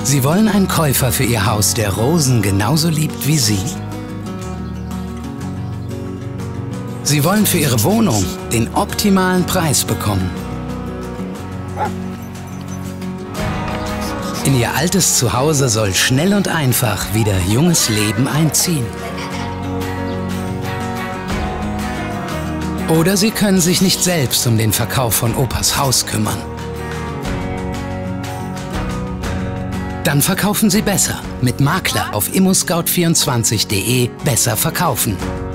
Sie wollen einen Käufer für Ihr Haus, der Rosen genauso liebt wie Sie? Sie wollen für Ihre Wohnung den optimalen Preis bekommen. In Ihr altes Zuhause soll schnell und einfach wieder junges Leben einziehen. Oder Sie können sich nicht selbst um den Verkauf von Opas Haus kümmern. Dann verkaufen Sie besser. Mit Makler auf immoscout24.de besser verkaufen.